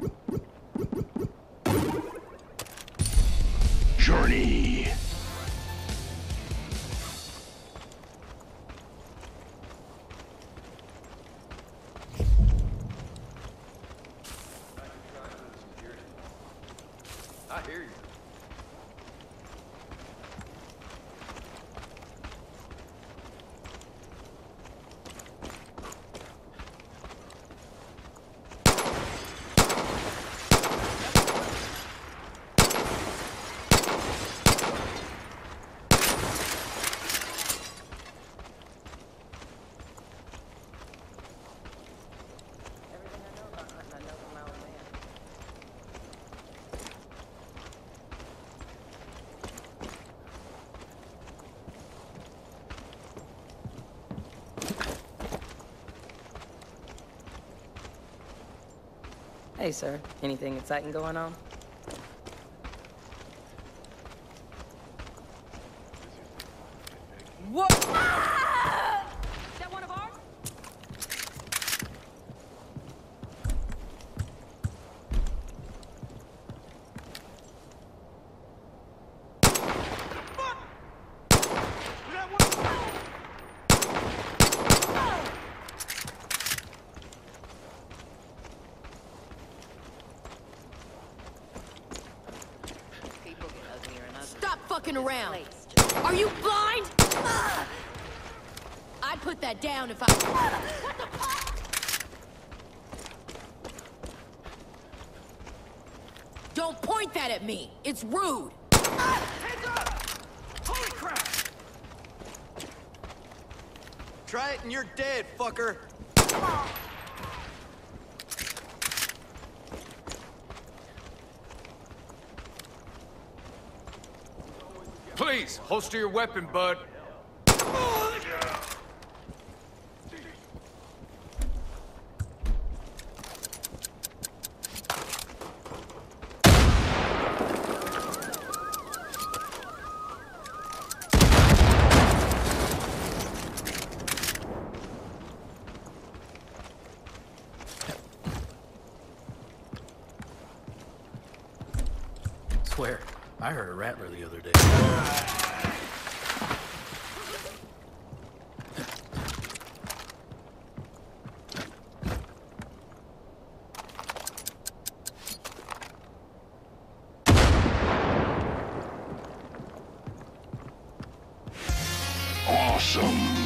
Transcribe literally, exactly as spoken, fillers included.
Journey. I hear you. Hey, sir. Anything exciting going on? What? Ah! Is that one of ours? Stop fucking around! Are you blind? I'd put that down if I... What the fuck? Don't point that at me! It's rude! Hands up! Holy crap! Try it and you're dead, fucker! Please, holster your weapon, bud. Swear, I heard a rattler the other day. Awesome.